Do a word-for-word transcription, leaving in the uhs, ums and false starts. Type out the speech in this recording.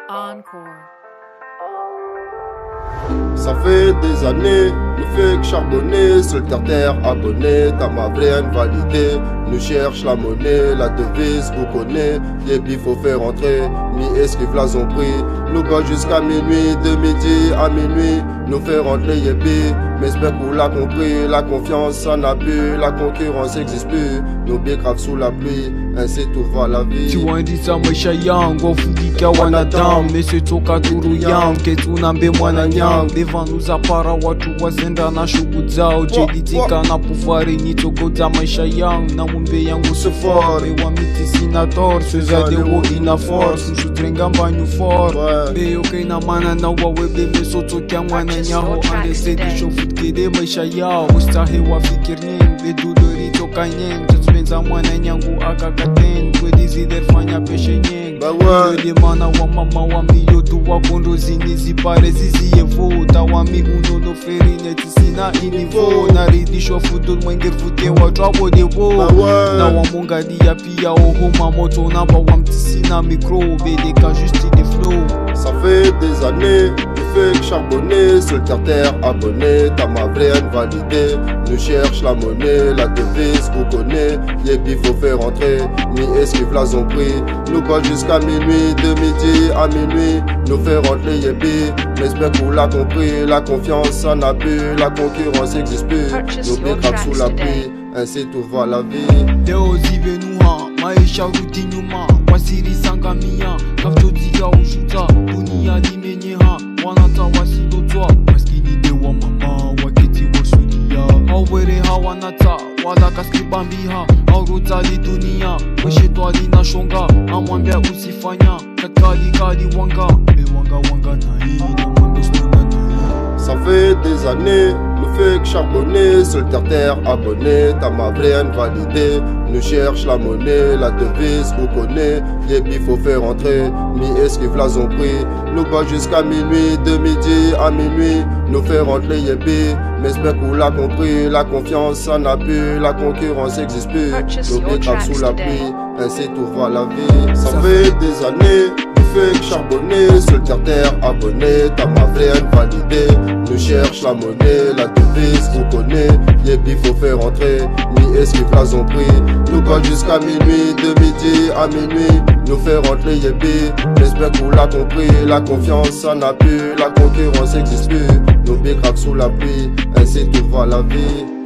Encore. Ça fait des années, nous fait que charbonner, seul terre-terre abonné, t'as ma vraie validée, nous cherche la monnaie, la devise, vous connaissez, les bifs faut faire entrer, mi-esquive la ont pris, nous bat jusqu'à minuit, de midi à minuit, nous faire rentrer yébi, mais j'espère que vous l'a compris, la confiance ça n'a plus, la concurrence existe plus, nous bien grave sous la pluie, ainsi tout va la vie. Tu vois dit ça maisha yangu ofundika wanadamu mesetoka turu yangu ketunambe mwana nyangu devanuza para watu wazenda na shughuli zao jelitika na pufari nitokoza maisha yangu na mumbe yangu safari wa miti sina torso zadeo ina force nsutrenga mbanyu for beyo kaina mana na wawe bebe soto kya mwana nyaho ande sedi shofutkede maisha yao ustahe wa fikir nying bedudori toka nying tutspenza mwana nyangu akakaten kwedizider fanya peshe nying yode mana wa mama wa miyo tuwa kondo zini zipare zizi yevo tawami uno no ferine tisina inivo naridishwa fudul mwenger fute wa trabo devo na wa monga dia pia ohoma moto namba wa mtisina micro bedeka justi de flow. Ça fait des années, tu fais que charbonner, seul terre-terre abonné, t'as ma vraie validée, nous cherche la monnaie, la devise, vous connaissez, les bifs faut faire entrer, mi-esquive la ont pris, nous bat jusqu'à minuit, de midi à minuit, nous faire rentrer yébi, mais j'espère que vous l'a compris, la confiance ça n'a plus, la concurrence existe plus, nous bien grave sous la pluie, ainsi tout va la vie. Deo zivenuha, maisha rudi nyuma, wasiri sangamia, kaftodia ushuta, dunia limenyeha, wanata wasilotwa, maskini dewa mama, wakiti wasudia, awere hawanata, wala kaskibambiha, aurutali dunia, weshetwa lina shonga, amwambia usifanya, katkali kali wanga, e wanga wanga nai, na mwendo stuna nai. Ça fait des années, nous fait que charbonner, seul terre-terre abonné, t'as ma vraie validée, nous cherche la monnaie, la devise, vous connaissez, les bifs faut faire entrer, mi-esquive la ont pris, nous bat jusqu'à minuit, de midi à minuit, nous faire rentrer yébi, mais j'espère que vous l'a compris, la confiance ça n'a plus, la concurrence existe plus, nous bien grave sous la pluie, ainsi tout va la vie. Ça fait des années, fait que charbonner, seul terre-terre abonné, t'as ma vraie validée, nous cherche la monnaie, la devise, vous connaissez, les bifs faut faire entrer, mi-esquive la ont pris, nous bat jusqu'à minuit, de midi à minuit, nous faire rentrer yébi, j'espère que vous l'a compris, la confiance ça n'a plus, la concurrence existe plus, nous bien grave sous la pluie, ainsi tout va la vie.